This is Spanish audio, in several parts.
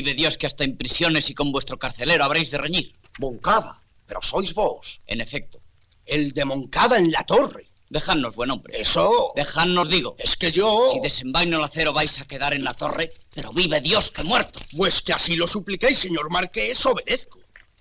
Vive Dios que hasta en prisiones y con vuestro carcelero habréis de reñir. Moncada, pero sois vos. En efecto. El de Moncada en la torre. Dejadnos, buen hombre. Eso... Dejadnos, digo. Es que yo... Si desenvaino el acero vais a quedar en la torre, pero vive Dios que muerto. Pues que así lo supliquéis, señor Marqués, obedezco.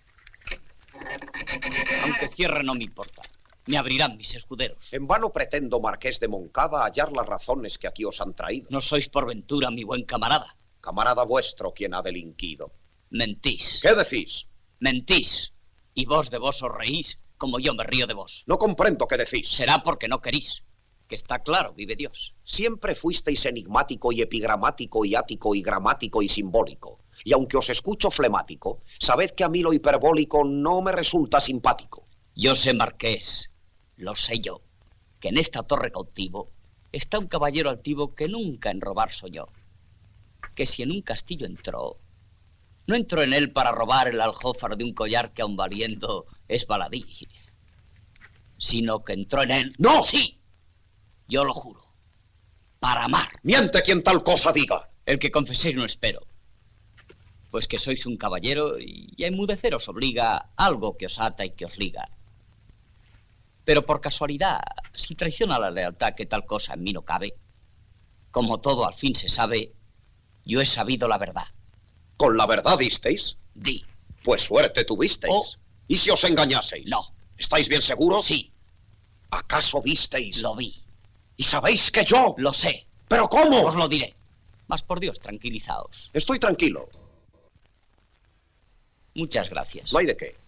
Aunque cierre no me importa. Me abrirán mis escuderos. En vano pretendo, Marqués de Moncada, hallar las razones que aquí os han traído. No sois por ventura mi buen camarada. Camarada vuestro quien ha delinquido. Mentís. ¿Qué decís? Mentís. Y vos de vos os reís, como yo me río de vos. No comprendo qué decís. Será porque no querís. Que está claro, vive Dios. Siempre fuisteis enigmático y epigramático y ático y gramático y simbólico. Y aunque os escucho flemático, sabed que a mí lo hiperbólico no me resulta simpático. Yo sé, Marqués, lo sé yo, que en esta torre cautivo está un caballero altivo que nunca en robar soñó. Que si en un castillo entró, no entró en él para robar el aljófar de un collar que aun valiendo es baladí, sino que entró en él... ¡No! Sí, yo lo juro, para amar. Miente quien tal cosa diga. El que confeséis no espero, pues que sois un caballero y a enmudecer os obliga algo que os ata y que os liga. Pero por casualidad, si traiciona la lealtad que tal cosa en mí no cabe, como todo al fin se sabe, yo he sabido la verdad. ¿Con la verdad disteis? Di. Pues suerte tuvisteis. Oh. ¿Y si os engañaseis? No. ¿Estáis bien seguros? Sí. ¿Acaso visteis? Lo vi. ¿Y sabéis que yo? Lo sé. ¿Pero cómo? Os lo diré. Mas por Dios, tranquilizaos. Estoy tranquilo. Muchas gracias. No hay de qué.